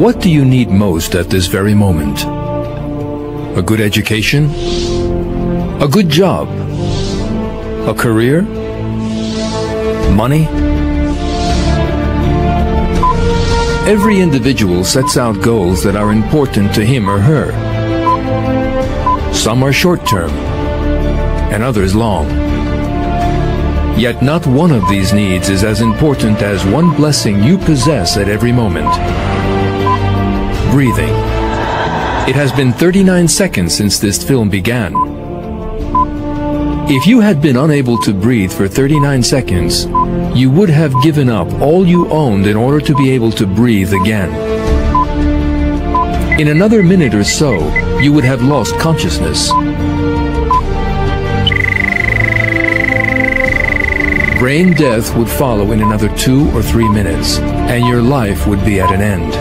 What do you need most at this very moment? A good education? A good job? A career? Money? Every individual sets out goals that are important to him or her. Some are short-term, and others long. Yet not one of these needs is as important as one blessing you possess at every moment. Breathing. It has been 39 seconds since this film began. If you had been unable to breathe for 39 seconds, you would have given up all you owned in order to be able to breathe again. In another minute or so, you would have lost consciousness. Brain death would follow in another 2 or 3 minutes, and your life would be at an end.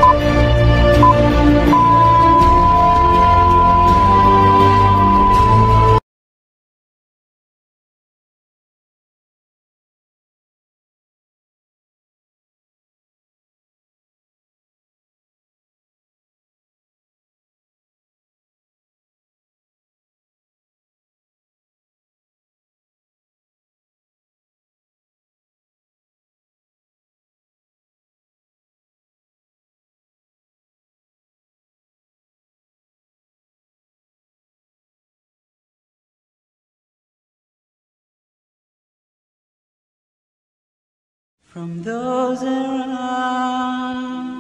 From those around,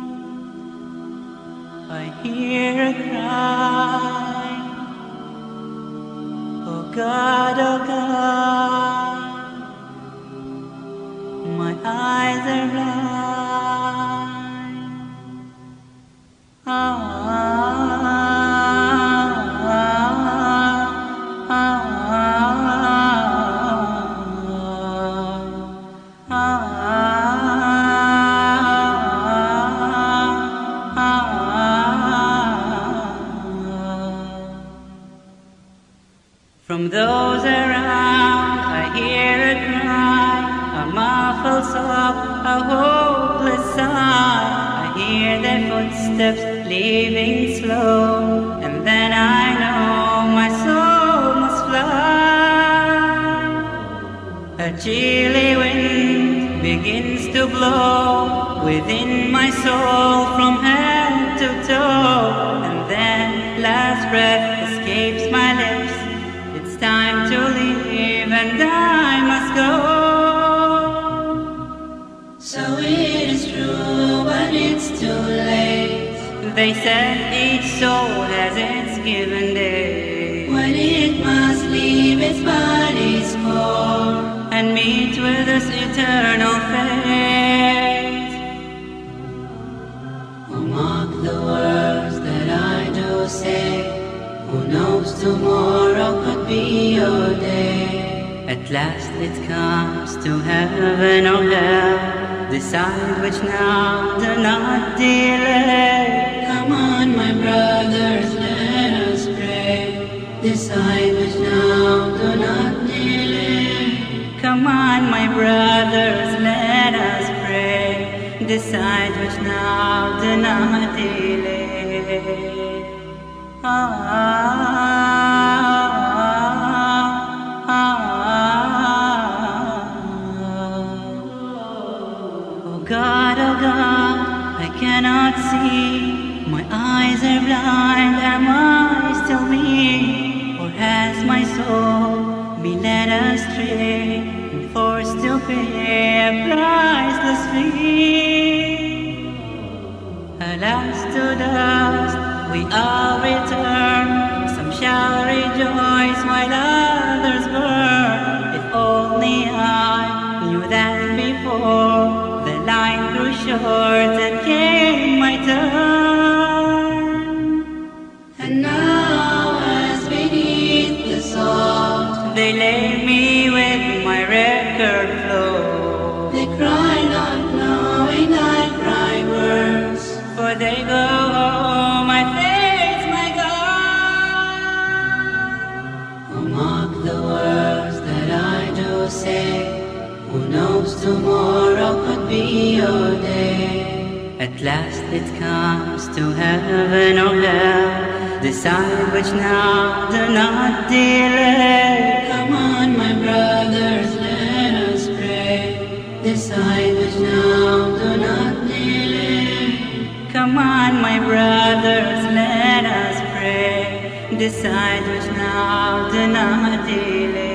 I hear a cry. Oh God, my eyes are blind. From those around, I hear a cry, a muffled sob, a hopeless sigh. I hear their footsteps leaving slow, and then I know my soul must fly. A chilly wind begins to blow within my soul from head to toe, and then last breath escapes my lips. It's time to leave and I must go. So it is true, but it's too late. They said each soul has its given day, when it must leave its body's core and meet with its eternal fate. Oh, mark the words that I do say. Who knows tomorrow could be your day. At last it comes to heaven or hell. Decide which now, do not delay. Come on, my brothers, let us pray. Decide which now, do not delay. Come on, my brothers, let us pray. Decide which now, do not delay. Oh God, I cannot see. My eyes are blind, am I still me? Or has my soul been led astray and forced to pay a priceless fee? Alas, to dust we all return. Some shall rejoice while others burn. If only I knew that before, the line grew short and came my turn. And now as beneath the salt, they lay me with my record flow. They cry not knowing I cry words, for they go home, my face, my God. Oh, mark the words that I do say. Who knows tomorrow could be your day. At last it comes to heaven or hell. Decide which now, do not delay. Come on, my brothers, let us pray. Decide which now, do not delay. Come on, my brothers, let us pray. Decide which now, do not delay.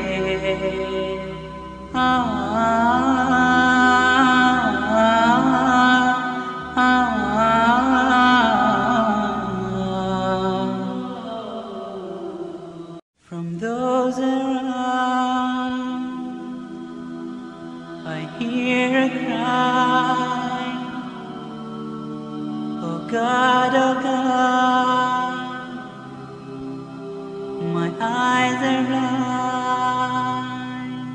From those around, I hear a cry. Oh God, my eyes are blind.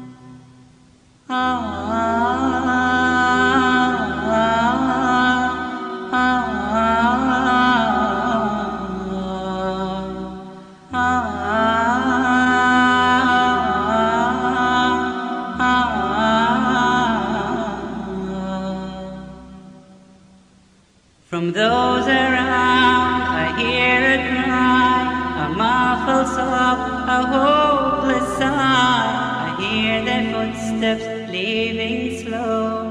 From those around, I hear a cry, a muffled sob, a hopeless sigh. I hear their footsteps leaving slow.